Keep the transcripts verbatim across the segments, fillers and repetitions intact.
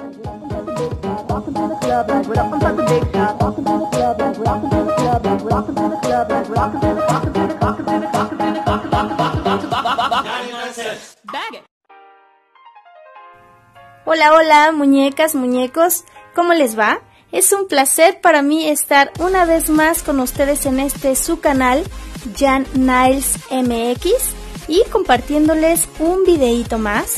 Hola, hola, muñecas, muñecos, ¿cómo les va? Es un placer para mí estar una vez más con ustedes en este su canal, Jan Niles M X, y compartiéndoles un videíto más.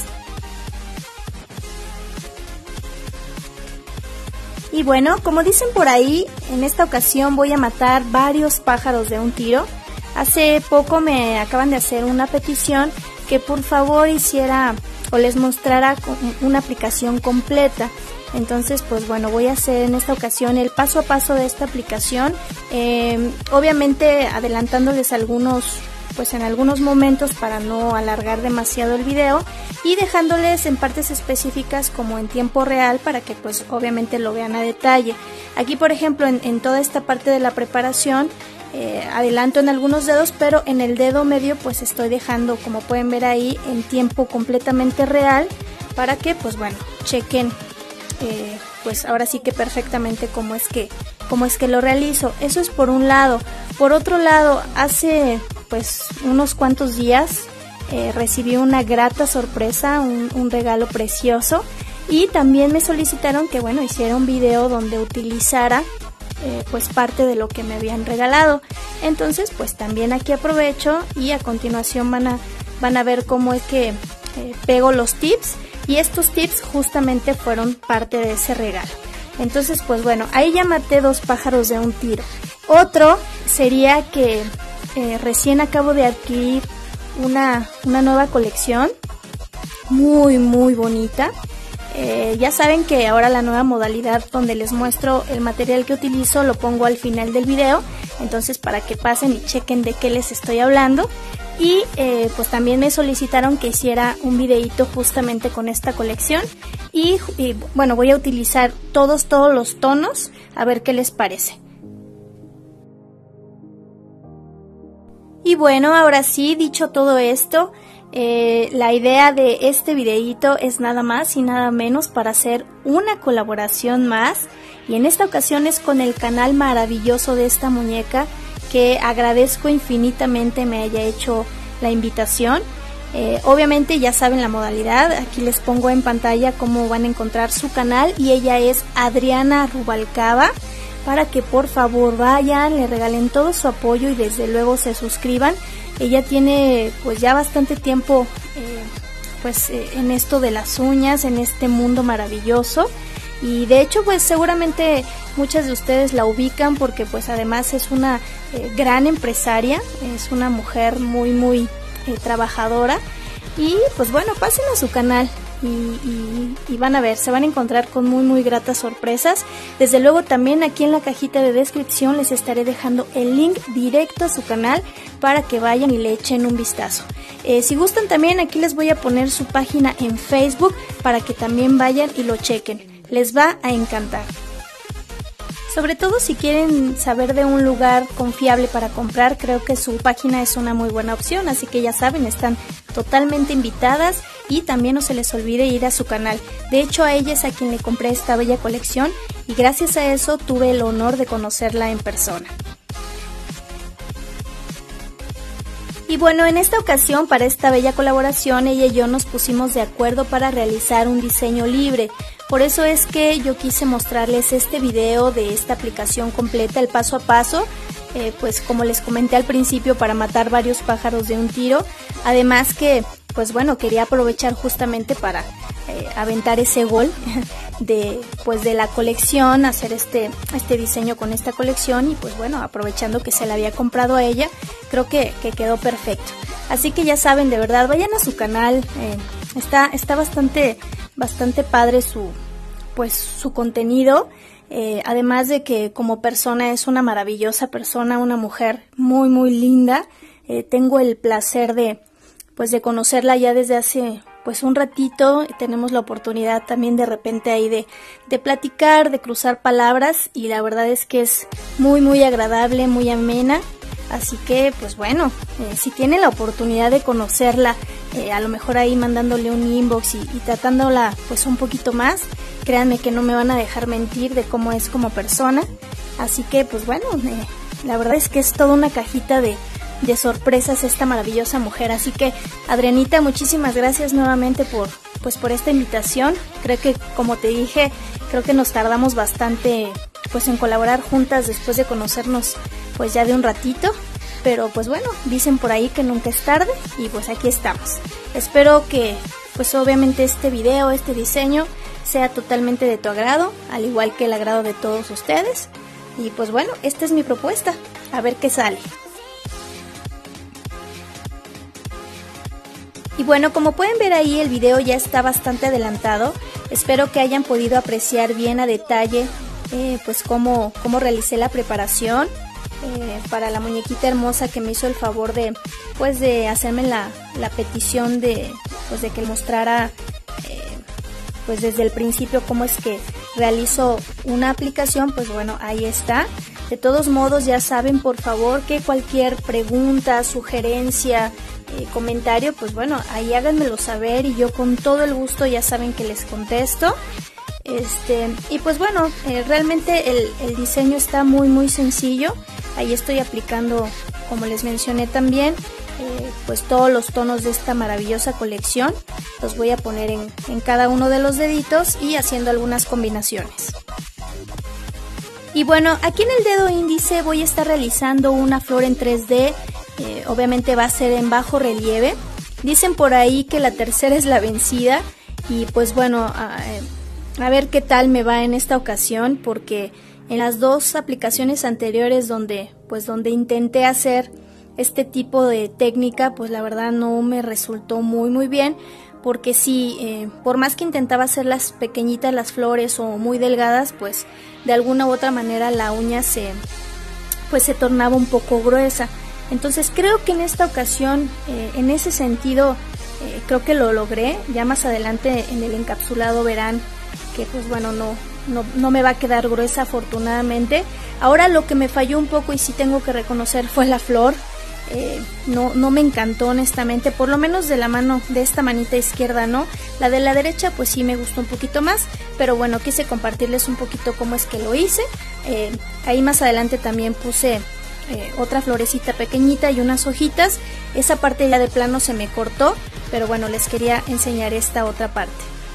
Y bueno, como dicen por ahí, en esta ocasión voy a matar varios pájaros de un tiro. Hace poco me acaban de hacer una petición que por favor hiciera o les mostrara una aplicación completa. Entonces, pues bueno, voy a hacer en esta ocasión el paso a paso de esta aplicación, eh, obviamente adelantándoles algunos, pues en algunos momentos para no alargar demasiado el video y dejándoles en partes específicas como en tiempo real para que pues obviamente lo vean a detalle. Aquí por ejemplo en, en toda esta parte de la preparación eh, adelanto en algunos dedos, pero en el dedo medio pues estoy dejando, como pueden ver ahí, en tiempo completamente real para que pues bueno, chequen Eh, pues ahora sí que perfectamente cómo es que cómo es que lo realizo. Eso es por un lado. Por otro lado, hace pues unos cuantos días eh, recibí una grata sorpresa, un, un regalo precioso, y también me solicitaron que bueno hiciera un video donde utilizara eh, pues parte de lo que me habían regalado. Entonces pues también aquí aprovecho y a continuación van a van a ver cómo es que eh, pego los tips. Y estos tips justamente fueron parte de ese regalo. Entonces, pues bueno, ahí ya maté dos pájaros de un tiro. Otro sería que eh, recién acabo de adquirir una, una nueva colección. Muy, muy bonita. Eh, ya saben que ahora la nueva modalidad donde les muestro el material que utilizo lo pongo al final del video. Entonces, para que pasen y chequen de qué les estoy hablando. Y eh, pues también me solicitaron que hiciera un videito justamente con esta colección y, y bueno, voy a utilizar todos todos los tonos a ver qué les parece. Y bueno, ahora sí, dicho todo esto, eh, la idea de este videito es nada más y nada menos para hacer una colaboración más, y en esta ocasión es con el canal maravilloso de esta muñeca, que agradezco infinitamente me haya hecho la invitación. Eh, obviamente ya saben la modalidad, aquí les pongo en pantalla cómo van a encontrar su canal, y ella es Adriana Rubalcaba, para que por favor vayan, le regalen todo su apoyo y desde luego se suscriban. Ella tiene pues ya bastante tiempo eh, pues eh, en esto de las uñas, en este mundo maravilloso. Y de hecho pues seguramente muchas de ustedes la ubican porque pues además es una eh, gran empresaria, es una mujer muy muy eh, trabajadora. Y pues bueno, pasen a su canal y, y, y van a ver, se van a encontrar con muy muy gratas sorpresas. Desde luego también aquí en la cajita de descripción les estaré dejando el link directo a su canal para que vayan y le echen un vistazo. Eh, si gustan también aquí les voy a poner su página en Facebook para que también vayan y lo chequen. Les va a encantar. Sobre todo si quieren saber de un lugar confiable para comprar, creo que su página es una muy buena opción, así que ya saben, están totalmente invitadas y también no se les olvide ir a su canal. De hecho, a ella es a quien le compré esta bella colección y gracias a eso tuve el honor de conocerla en persona. Y bueno, en esta ocasión, para esta bella colaboración, ella y yo nos pusimos de acuerdo para realizar un diseño libre. Por eso es que yo quise mostrarles este video de esta aplicación completa, el paso a paso, eh, pues como les comenté al principio, para matar varios pájaros de un tiro. Además que, pues bueno, quería aprovechar justamente para eh, aventar ese gol de, pues de la colección, hacer este, este diseño con esta colección y pues bueno, aprovechando que se la había comprado a ella, creo que, que quedó perfecto. Así que ya saben, de verdad, vayan a su canal, eh, está, está bastante... bastante padre su pues su contenido, eh, además de que como persona es una maravillosa persona, una mujer muy muy linda. Eh, tengo el placer de pues de conocerla ya desde hace pues un ratito, tenemos la oportunidad también de repente ahí de, de platicar, de cruzar palabras, y la verdad es que es muy muy agradable, muy amena. Así que pues bueno, eh, si tienen la oportunidad de conocerla, eh, a lo mejor ahí mandándole un inbox y, y tratándola pues un poquito más, créanme que no me van a dejar mentir de cómo es como persona. Así que pues bueno, eh, la verdad es que es toda una cajita de, de sorpresas esta maravillosa mujer. Así que Adrianita, muchísimas gracias nuevamente por, pues, por esta invitación. Creo que, como te dije, creo que nos tardamos bastante pues en colaborar juntas después de conocernos pues ya de un ratito. Pero pues bueno, dicen por ahí que nunca es tarde y pues aquí estamos. Espero que pues obviamente este video, este diseño sea totalmente de tu agrado, al igual que el agrado de todos ustedes. Y pues bueno, esta es mi propuesta, a ver qué sale. Y bueno, como pueden ver ahí, el video ya está bastante adelantado. Espero que hayan podido apreciar bien a detalle eh, pues cómo, cómo realicé la preparación eh, para la muñequita hermosa que me hizo el favor de pues de hacerme la, la petición de pues de que mostrara eh, pues desde el principio cómo es que realizo una aplicación. Pues bueno, ahí está. De todos modos, ya saben, por favor, que cualquier pregunta, sugerencia, eh, comentario, pues bueno, ahí háganmelo saber y yo con todo el gusto ya saben que les contesto. Este, y pues bueno, eh, realmente el, el diseño está muy muy sencillo. Ahí estoy aplicando, como les mencioné también, eh, pues todos los tonos de esta maravillosa colección. Los voy a poner en, en cada uno de los deditos y haciendo algunas combinaciones. Y bueno, aquí en el dedo índice voy a estar realizando una flor en tres D. Eh, obviamente va a ser en bajo relieve. Dicen por ahí que la tercera es la vencida. Y pues bueno, a, a ver qué tal me va en esta ocasión, porque en las dos aplicaciones anteriores donde, pues donde intenté hacer este tipo de técnica, pues la verdad no me resultó muy muy bien. Porque sí, eh, por más que intentaba hacerlas pequeñitas las flores o muy delgadas, pues de alguna u otra manera la uña se, pues se tornaba un poco gruesa. Entonces creo que en esta ocasión, eh, en ese sentido, eh, creo que lo logré. Ya más adelante en el encapsulado verán que pues bueno, no, no, no me va a quedar gruesa afortunadamente. Ahora lo que me falló un poco y sí tengo que reconocer fue la flor. Eh, no, no me encantó honestamente, por lo menos de la mano, de esta manita izquierda no. La de la derecha pues sí me gustó un poquito más, pero bueno, quise compartirles un poquito cómo es que lo hice. Eh, ahí más adelante también puse eh, otra florecita pequeñita y unas hojitas. Esa parte ya de plano se me cortó, pero bueno, les quería enseñar esta otra parte.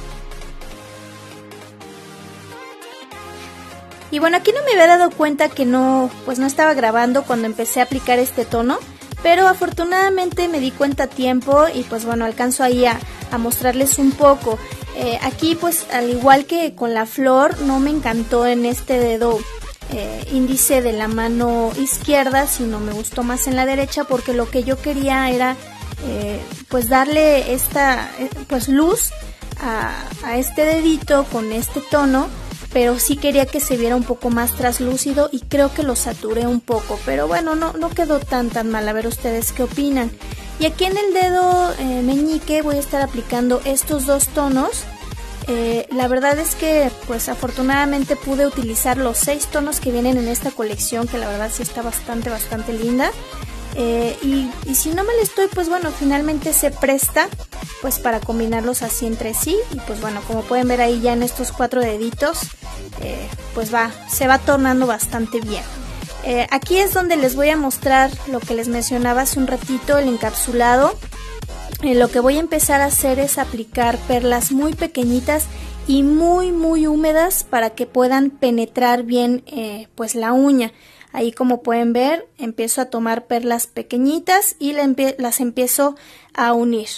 Y bueno, aquí no me había dado cuenta que no, pues no estaba grabando cuando empecé a aplicar este tono. Pero afortunadamente me di cuenta a tiempo y pues bueno, alcanzo ahí a, a mostrarles un poco. Eh, aquí pues al igual que con la flor, no me encantó en este dedo eh, índice de la mano izquierda, sino me gustó más en la derecha, porque lo que yo quería era eh, pues darle esta pues luz a, a este dedito con este tono. Pero sí quería que se viera un poco más traslúcido y creo que lo saturé un poco. Pero bueno, no, no quedó tan tan mal. A ver ustedes qué opinan. Y aquí en el dedo eh, meñique voy a estar aplicando estos dos tonos. Eh, la verdad es que pues afortunadamente pude utilizar los seis tonos que vienen en esta colección, que la verdad sí está bastante bastante linda. Eh, y, y si no me la estoy, pues bueno, finalmente se presta pues para combinarlos así entre sí. Y pues bueno, como pueden ver ahí ya en estos cuatro deditos, eh, pues va, se va tornando bastante bien. Eh, aquí es donde les voy a mostrar lo que les mencionaba hace un ratito, el encapsulado. Eh, lo que voy a empezar a hacer es aplicar perlas muy pequeñitas y muy muy húmedas para que puedan penetrar bien eh, pues la uña. Ahí, como pueden ver, empiezo a tomar perlas pequeñitas y las empiezo a unir.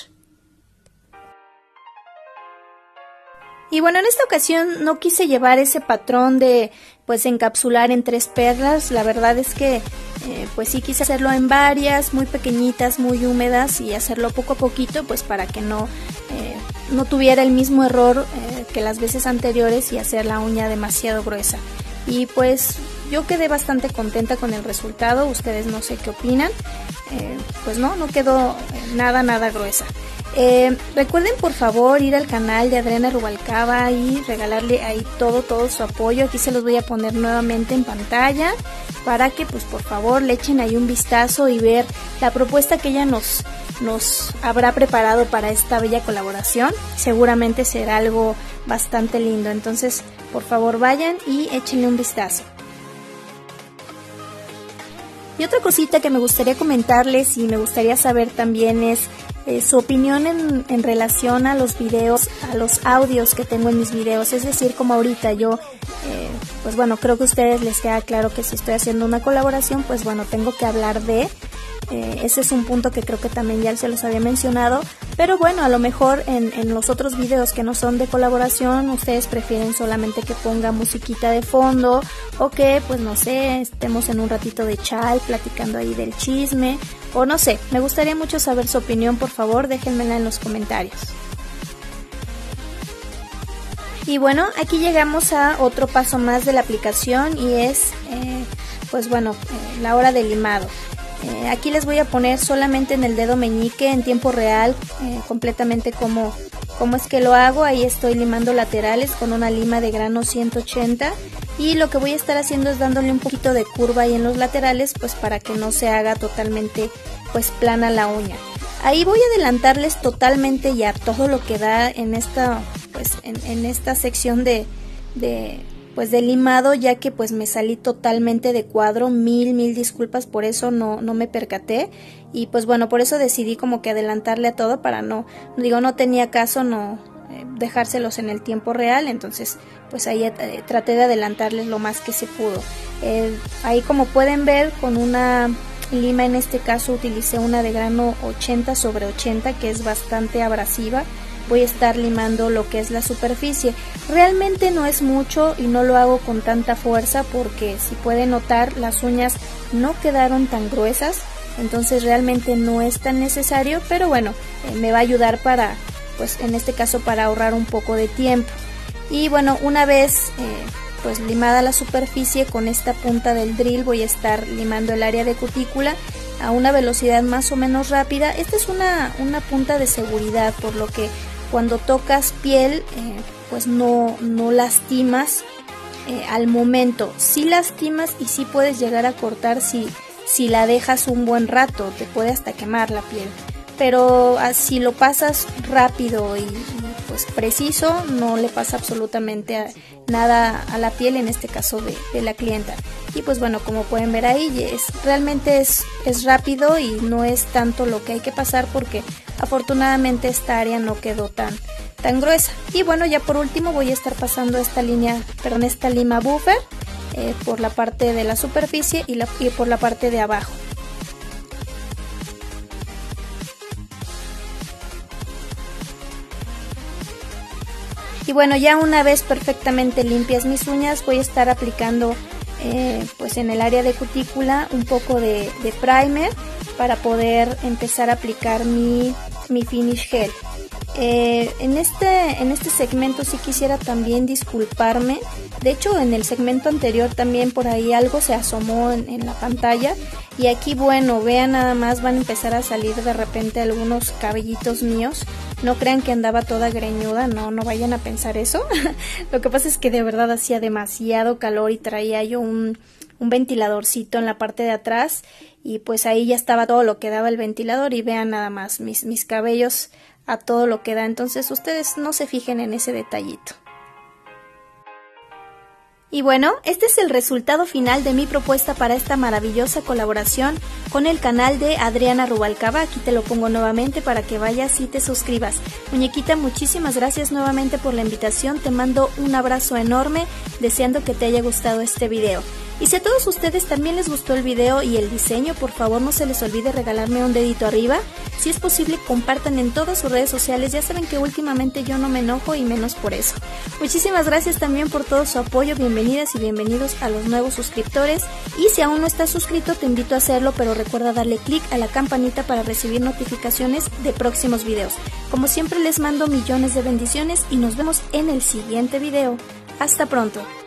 Y bueno, en esta ocasión no quise llevar ese patrón de pues encapsular en tres perlas. La verdad es que eh, pues sí quise hacerlo en varias, muy pequeñitas, muy húmedas, y hacerlo poco a poquito pues para que no, eh, no tuviera el mismo error eh, que las veces anteriores y hacer la uña demasiado gruesa. Y pues yo quedé bastante contenta con el resultado. Ustedes no sé qué opinan. Eh, pues no, no quedó nada, nada gruesa. Eh, recuerden por favor ir al canal de Adriana Rubalcaba y regalarle ahí todo, todo su apoyo. Aquí se los voy a poner nuevamente en pantalla para que pues por favor le echen ahí un vistazo y ver la propuesta que ella nos, nos habrá preparado para esta bella colaboración. Seguramente será algo bastante lindo, entonces por favor vayan y échenle un vistazo. Y otra cosita que me gustaría comentarles y me gustaría saber también es eh, su opinión en, en relación a los videos, a los audios que tengo en mis videos. Es decir, como ahorita yo, eh, pues bueno, creo que a ustedes les queda claro que si estoy haciendo una colaboración, pues bueno, tengo que hablar de... Eh, ese es un punto que creo que también ya se los había mencionado, pero bueno, a lo mejor en, en los otros videos que no son de colaboración, ustedes prefieren solamente que ponga musiquita de fondo o que, pues no sé, estemos en un ratito de chat platicando ahí del chisme, o no sé, me gustaría mucho saber su opinión, por favor, déjenmela en los comentarios. Y bueno, aquí llegamos a otro paso más de la aplicación y es, eh, pues bueno, eh, la hora de limado. Eh, aquí les voy a poner solamente en el dedo meñique en tiempo real, eh, completamente como, como es que lo hago. Ahí estoy limando laterales con una lima de grano ciento ochenta y lo que voy a estar haciendo es dándole un poquito de curva ahí en los laterales, pues para que no se haga totalmente pues plana la uña. Ahí voy a adelantarles totalmente ya todo lo que da en esta, pues, en, en esta sección de... de pues de limado, ya que pues me salí totalmente de cuadro, mil mil disculpas, por eso no, no me percaté y pues bueno, por eso decidí como que adelantarle a todo para no, digo, no tenía caso no eh, dejárselos en el tiempo real, entonces pues ahí eh, traté de adelantarles lo más que se pudo. Eh, ahí como pueden ver, con una lima, en este caso utilicé una de grano ochenta sobre ochenta, que es bastante abrasiva. Voy a estar limando lo que es la superficie. Realmente no es mucho y no lo hago con tanta fuerza porque, si pueden notar, las uñas no quedaron tan gruesas, entonces realmente no es tan necesario, pero bueno, eh, me va a ayudar para, pues en este caso, para ahorrar un poco de tiempo. Y bueno, una vez eh, pues limada la superficie, con esta punta del drill voy a estar limando el área de cutícula a una velocidad más o menos rápida. Esta es una, una punta de seguridad, por lo que cuando tocas piel, eh, pues no, no lastimas eh, al momento. Sí lastimas y sí puedes llegar a cortar si, si la dejas un buen rato, te puede hasta quemar la piel. Pero si lo pasas rápido y, y pues preciso, no le pasa absolutamente a, nada a la piel, en este caso de, de la clienta. Y pues bueno, como pueden ver ahí, es, realmente es, es rápido y no es tanto lo que hay que pasar, porque afortunadamente esta área no quedó tan, tan gruesa. Y bueno, ya por último voy a estar pasando esta línea, perdón, esta lima buffer eh, por la parte de la superficie y, la, y por la parte de abajo. Y bueno, ya una vez perfectamente limpias mis uñas, voy a estar aplicando eh, pues en el área de cutícula un poco de, de primer para poder empezar a aplicar mi, mi finish gel. Eh, en, este, en este segmento sí quisiera también disculparme. De hecho, en el segmento anterior también por ahí algo se asomó en, en la pantalla. Y aquí, bueno, vean nada más, van a empezar a salir de repente algunos cabellitos míos. No crean que andaba toda greñuda, no, no vayan a pensar eso. Lo que pasa es que de verdad hacía demasiado calor y traía yo un, un ventiladorcito en la parte de atrás. Y pues ahí ya estaba todo lo que daba el ventilador y vean nada más mis, mis cabellos a todo lo que da. Entonces ustedes no se fijen en ese detallito. Y bueno, este es el resultado final de mi propuesta para esta maravillosa colaboración con el canal de Adriana Rubalcaba. Aquí te lo pongo nuevamente para que vayas y te suscribas. Muñequita, muchísimas gracias nuevamente por la invitación. Te mando un abrazo enorme, deseando que te haya gustado este video. Y si a todos ustedes también les gustó el video y el diseño, por favor no se les olvide regalarme un dedito arriba. Si es posible, compartan en todas sus redes sociales. Ya saben que últimamente yo no me enojo, y menos por eso. Muchísimas gracias también por todo su apoyo. Bienvenidas y bienvenidos a los nuevos suscriptores. Y si aún no estás suscrito, te invito a hacerlo, pero recuerda darle clic a la campanita para recibir notificaciones de próximos videos. Como siempre, les mando millones de bendiciones y nos vemos en el siguiente video. Hasta pronto.